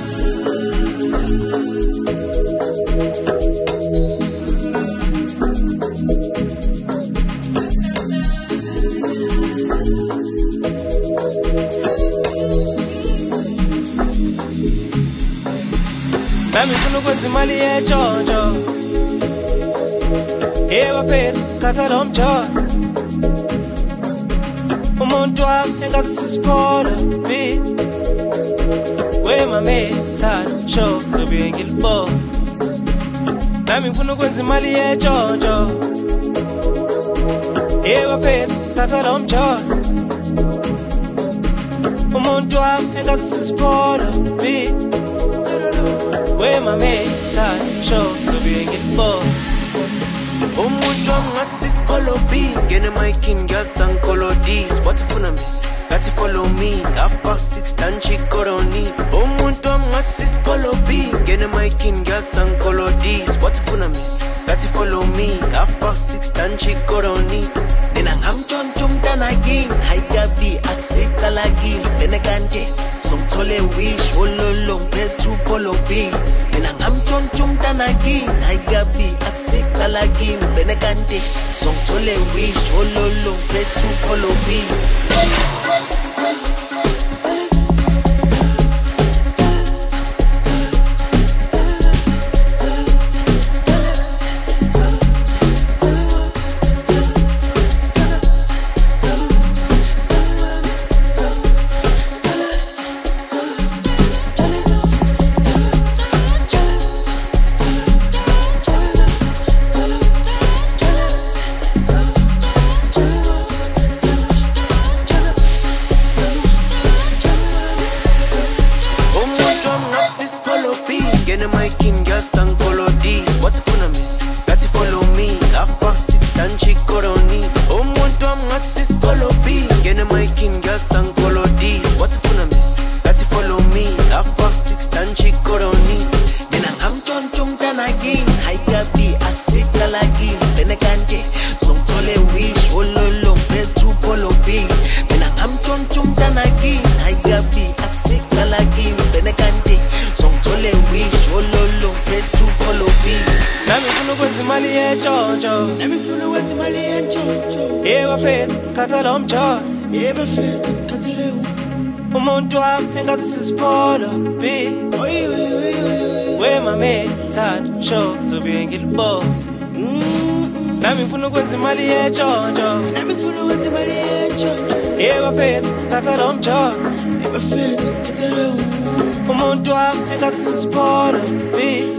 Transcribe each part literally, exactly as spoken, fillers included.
Nami funa ukwenza imali yetshontsho ebaphethe khatha lo mjodo umuntu wami engathi sisiphola B wemame thanda show sobe ngilibo nami ngifuna ukwenza imali yetshontsho ebaphethe khatha lo mjodo umuntu wami engathi sisiphola B wemame thanda show sobe ngilibo umuntu angasi Polo B ngene mic ngiyasa nkolodis what ufuna mina ngathi follow me half past six tanchi koroni umuntu angasi Polo B ngene mic ngiyasa nkolodis what ufuna mina ngathi follow me half past six tanchi koroni mina ngamntshontsha umntana kimi hayikabi akusekala kimi vene kanti somthole wish ololo ngiphethe Polo B mina ngamntshontsha umntana kimi hayikabi akusekala kimi vene kanti somthole wish ololo ngiphethe Polo B umuntu wami engathi sisiphola B wemame thanda show sobe ngilibo nami ngifuna ukwenza imali yetshontsho nami ngifuna ukwenza imali yetshontsho ebaphethe khatha lo mjodo ebaphethe khatha lo umuntu wami engathi sisiphola B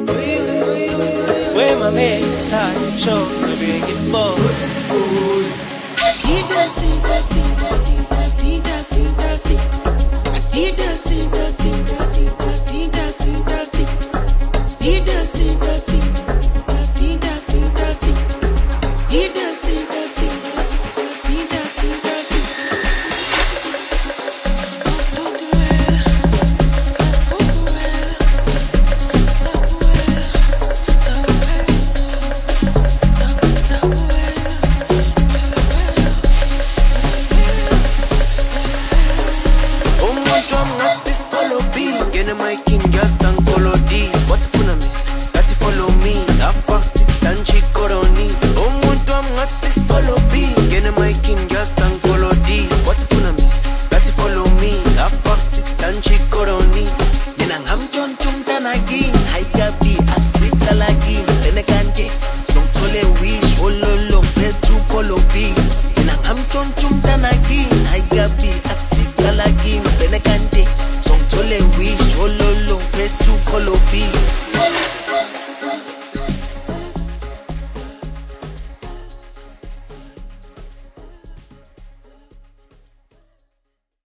wemame thanda show sobe ngilibo Sita, sita, sita, sita, sita, sita, sita. Sita, sita, sita, sita, sita, sita, sita. Sita, sita, sita, sita, sita, sita. Sita, sita, sita, sita, sita, sita. Polo B, and I'm John Chumtanagi.